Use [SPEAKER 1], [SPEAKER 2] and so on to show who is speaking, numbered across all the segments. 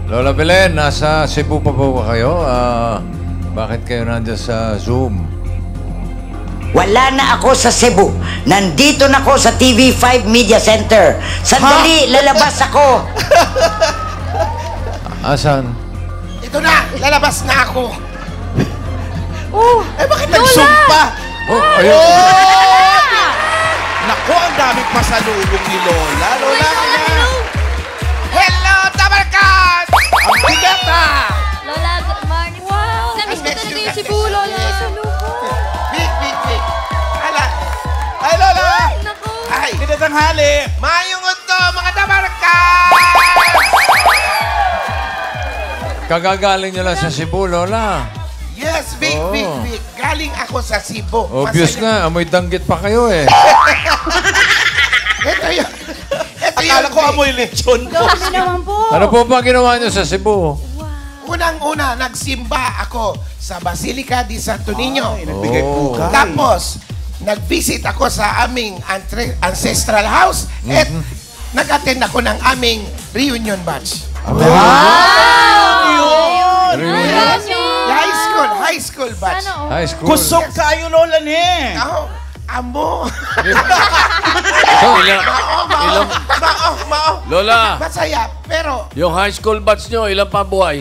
[SPEAKER 1] Lola Belen, nasa Cebu pa po ba kayo? Bakit kayo nandiyan sa Zoom?
[SPEAKER 2] Wala na ako sa Cebu. Nandito na ako sa TV5 Media Center. Sandali, lalabas ako.
[SPEAKER 1] Asan?
[SPEAKER 3] Ito na, lalabas na ako.
[SPEAKER 4] Bakit nagsumpa?
[SPEAKER 3] Naku, ang daming pasalubong ni Lola. Lola, hello, Tabarkas! Ang bigat
[SPEAKER 5] Lola, good morning. Wow! Namiss ko talaga yung Cebu, Lola.
[SPEAKER 3] Big. Hala. Ay, Lola!
[SPEAKER 5] Naku!
[SPEAKER 3] Ay, kinatanghali. Mayong unto, mga Tabarkas!
[SPEAKER 1] Kagagaling nyo lang sa Cebu, Lola.
[SPEAKER 3] Yes, big. Galing ako sa Cebu.
[SPEAKER 1] Obvious nga, amoy danggit pa kayo eh.
[SPEAKER 3] Ito yun. Akala ko amoy lechon.
[SPEAKER 5] Grabe naman po.
[SPEAKER 1] Ano po ba ginawa nyo sa Cebu?
[SPEAKER 3] Unang-una, nagsimba ako sa Basilica di Santo Niño.
[SPEAKER 4] Nagbigay po ka.
[SPEAKER 3] Tapos, nag-visit ako sa aming ancestral house at nag-attend ako ng aming reunion batch. High school batch.
[SPEAKER 1] High school.
[SPEAKER 4] Kusog kayo, Lola, ne.
[SPEAKER 3] Amo.
[SPEAKER 1] So,
[SPEAKER 3] Mao.
[SPEAKER 6] Lola,
[SPEAKER 3] Masaya, pero
[SPEAKER 6] yung high school batch nyo, ilang pa buhay?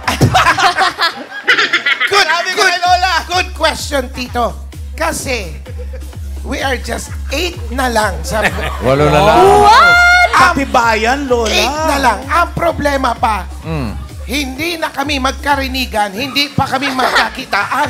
[SPEAKER 3] good question, Tito. Kasi, we are just 8 na lang.
[SPEAKER 1] Walo na lang.
[SPEAKER 4] Katibayan, Lola.
[SPEAKER 3] 8 na lang. Ang problema pa, hindi na kami magkarinigan, hindi pa kami magkakitaan.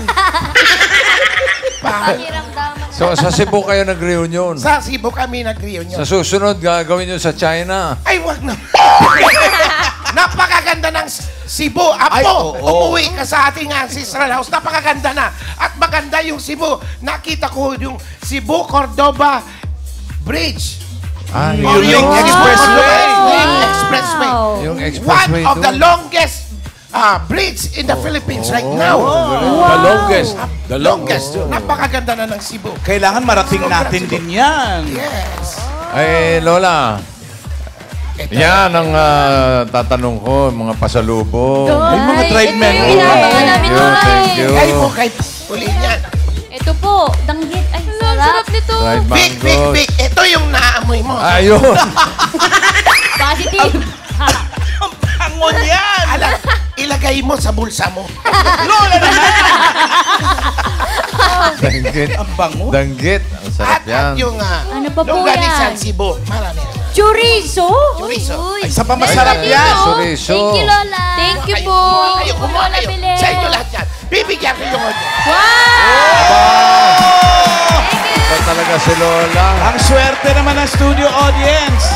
[SPEAKER 1] So, sa Cebu kayo nag-reunion?
[SPEAKER 3] Sa Cebu kami nag-reunion.
[SPEAKER 1] Sa susunod, gagawin nyo sa China?
[SPEAKER 3] Ay, wag na. Napakaganda ng Cebu. Apo, umuwi ka sa ating ancestral house. Napakaganda na. At maganda yung Cebu. Nakita ko yung Cebu Cordoba Bridge.
[SPEAKER 1] Yung
[SPEAKER 3] expressway.
[SPEAKER 1] Yung expressway
[SPEAKER 3] One of the longest bridge in the Philippines right now.
[SPEAKER 6] The longest.
[SPEAKER 3] Napakaganda na ng Cebu.
[SPEAKER 4] Kailangan marating natin din yan.
[SPEAKER 3] Yes.
[SPEAKER 1] Ay, Lola. Yan ang tatanong ko, mga pasalubong.
[SPEAKER 4] Ay, mga drive men.
[SPEAKER 5] Ito yung inaabangan namin,
[SPEAKER 1] Thank you.
[SPEAKER 3] Ay po, kahit uli niyan.
[SPEAKER 5] Ito po, danggit. Ay, sarap nito.
[SPEAKER 1] Dried
[SPEAKER 3] Big.
[SPEAKER 1] mangoes.
[SPEAKER 3] Ito yung naamoy mo.
[SPEAKER 1] Ayun.
[SPEAKER 5] Positive.
[SPEAKER 4] Ang pangon yan.
[SPEAKER 3] Alam, ilagay mo sa bulsa mo.
[SPEAKER 4] Lola na nga.
[SPEAKER 1] Danggit.
[SPEAKER 4] Ang bango.
[SPEAKER 1] Danggit. Ang sarap yan.
[SPEAKER 3] At yung
[SPEAKER 5] Ano pa po
[SPEAKER 3] longganisan
[SPEAKER 5] yan?
[SPEAKER 3] Cebu. Marami.
[SPEAKER 5] Chorizo?
[SPEAKER 3] Chorizo.
[SPEAKER 5] Uy.
[SPEAKER 4] Isa pa masarap yan.
[SPEAKER 1] Chorizo.
[SPEAKER 5] Thank you, Lola. Thank you po.
[SPEAKER 3] Kumuha
[SPEAKER 5] Lola
[SPEAKER 3] kayo.
[SPEAKER 5] Belen.
[SPEAKER 3] Sa inyo lahat yan. Bibigyan ko yung order.
[SPEAKER 1] Ito talaga si Lola.
[SPEAKER 4] Ang swerte naman ng studio audience.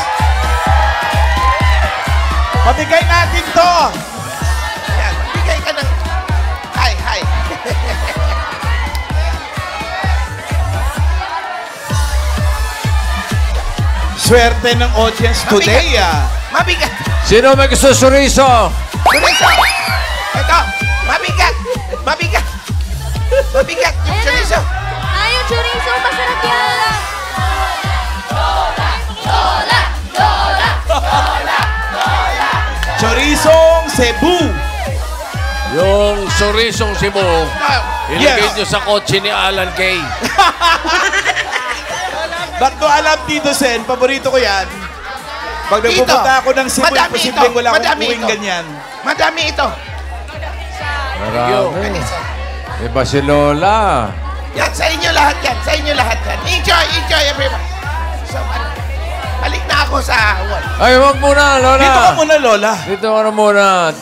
[SPEAKER 4] Pabigay natin to.
[SPEAKER 3] Yan. Bigay ka ng... Hi.
[SPEAKER 4] Swerte ng audience today,
[SPEAKER 3] Mabigat.
[SPEAKER 1] Sino may gusto chorizo?
[SPEAKER 3] Chorizo. Ito. Mabigat. Yung chorizo.
[SPEAKER 5] Ay, yung chorizo. Masarap yan.
[SPEAKER 4] Chorizong Cebu.
[SPEAKER 6] Yung sorisong Cebu, ilagay
[SPEAKER 4] Yes.
[SPEAKER 6] nyo sa kotse ni Alan Kay.
[SPEAKER 4] Ba't ko alam, Tito Sen? Paborito ko yan. Pag nagpupunta ako ng Cebu,
[SPEAKER 3] Madami
[SPEAKER 4] posibleng
[SPEAKER 3] ito.
[SPEAKER 4] wala akong
[SPEAKER 3] Madami
[SPEAKER 4] uwing
[SPEAKER 3] ito.
[SPEAKER 4] ganyan.
[SPEAKER 3] Madami ito.
[SPEAKER 1] Marami. Iba si Lola.
[SPEAKER 3] Yan, sa inyo lahat yan. Enjoy everyone. So, balik na ako sa wall.
[SPEAKER 1] Ay, wag muna, Lola.
[SPEAKER 4] Dito ka muna, Lola.
[SPEAKER 1] Dito ka na muna. At,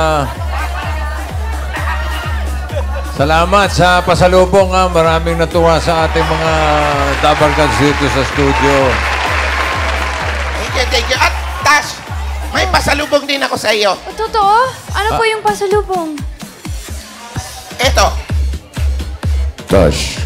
[SPEAKER 1] salamat sa pasalubong. Maraming natuwa sa ating mga Dabarkans dito sa studio.
[SPEAKER 3] Thank you. At, Tash, may pasalubong din ako sa iyo.
[SPEAKER 5] Totoo? Ano po yung pasalubong?
[SPEAKER 3] Ito.
[SPEAKER 7] Tash.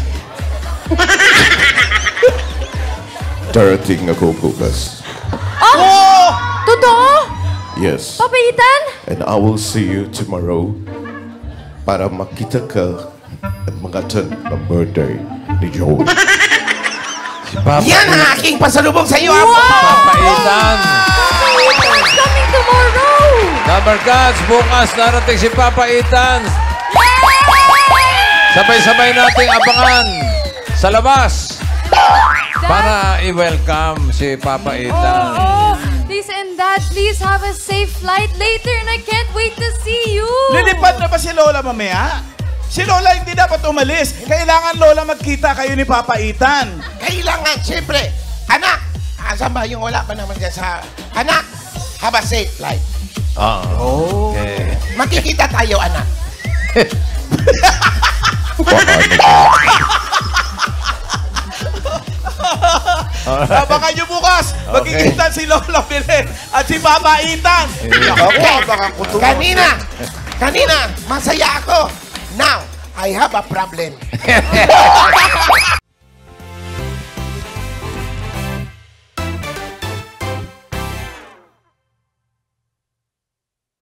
[SPEAKER 7] Darating ako bukas.
[SPEAKER 5] Oh! Totoo?
[SPEAKER 7] Yes.
[SPEAKER 5] Papalitan?
[SPEAKER 7] And I will see you tomorrow para makita ka at mag-attend ng birthday ni Joey.
[SPEAKER 1] Si Papa.
[SPEAKER 3] Yan ang aking pasalubong sa iyo.
[SPEAKER 1] Papaitan.
[SPEAKER 5] It's coming tomorrow!
[SPEAKER 1] Dabarkads, bukas darating si Papa Ethan. Sabay-sabay nating abangan sa labas para i-welcome si Papa Ethan.
[SPEAKER 5] Oh, please and Dad, please have a safe flight later and I can't wait to see you.
[SPEAKER 8] Lilipad na ba si Lola mamaya? Si Lola hindi dapat umalis. Kailangan Lola magkita kayo ni Papa Ethan.
[SPEAKER 3] Kailangan, siyempre. Anak, asan ba yung wala pa naman dyan sa... Anak, have a safe flight.
[SPEAKER 1] Okay.
[SPEAKER 3] Makikita tayo, anak.
[SPEAKER 8] Abangan nyo bukas. Magkikita si Lola Belen at si Papa Ethan.
[SPEAKER 3] Kanina, masaya ako. Now, I have a problem.